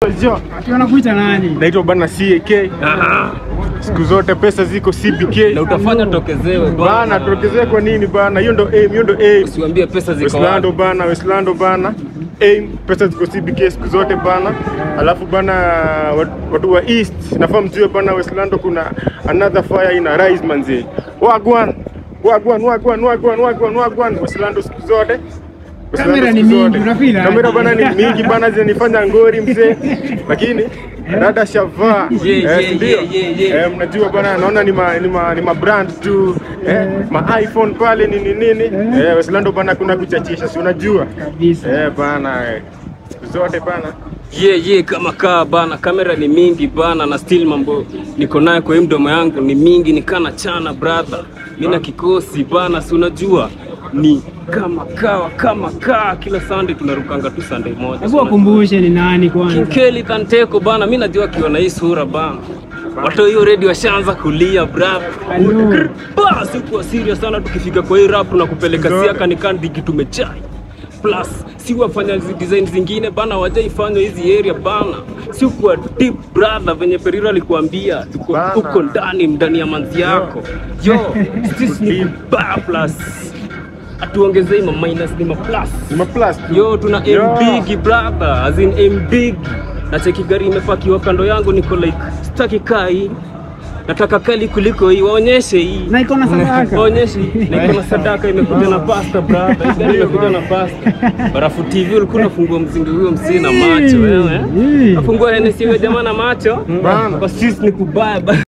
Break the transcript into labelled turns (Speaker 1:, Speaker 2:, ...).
Speaker 1: Jo.
Speaker 2: Wanakuita nani?
Speaker 1: Naitwa bana CAK. Siku zote pesa ziko CBK.
Speaker 3: Na utafanya tokezewe
Speaker 1: bana. Tokezewe kwa nini bana? Hiyo ndo aim,
Speaker 3: Usiwaambie pesa ziko
Speaker 1: Westlando bana. Aim, pesa ziko CBK siku zote bana. Alafu bana watu wa East nafahamu mjue bana Westlando kuna another fire ina rise manzi. Wagwan. Westlando siku zote.
Speaker 2: Kamera ni mingi, unafila?
Speaker 1: Kamera bana ni mingi bana zinanifanya ngori mzee. Lakini dada shavaa. Mnajua bana naona ni ma brand tu. Ma iPhone pale nini. Westlando bana kuna kuchachisha si unajua?
Speaker 2: Kabisa.
Speaker 1: Bana siku zote bana.
Speaker 3: Kama kaa bana, kamera ni mingi bana na still mambo niko nayo kwa mdomo yangu ni mingi, nikana chana brother. Mimi na kikosi bana, si unajua ni kama kaa kila Sunday tunarukanga tu Sunday moja.
Speaker 2: Hebu wakumbushe ni nani kwanza?
Speaker 3: King Kelly Kanteko bana, mimi najua akiona hii sura bana. Watu hiyo radio washaanza kulia brother. Basi kwa serious sana tukifika kwa hii rap na kupeleka siaka nikandi kitu tumechai. Plus si wafanya design zingine bana wajaifanya hizi area bana. Si kwa deep brother venye Perira alikuambia uko ndani ya manzi yako. Yo, sisi ni ba plus. Atuongezei ma minus ni ma plus. Yo tuna aim big brother, as in aim big. Na cheki gari imepakiwa kando yangu niko like sitaki kai. Nataka kali kuliko hii, waonyeshe hii.
Speaker 2: Na iko na sadaka.
Speaker 3: Waonyeshe. Na iko na sadaka imekuja na pasta brother. Gari imekuja na pasta. Barafu TV ulikuwa unafungua mzingi huyo msina macho wewe. Afungua Hennessy wewe jamaa na macho. Kwa sisi ni kubaya.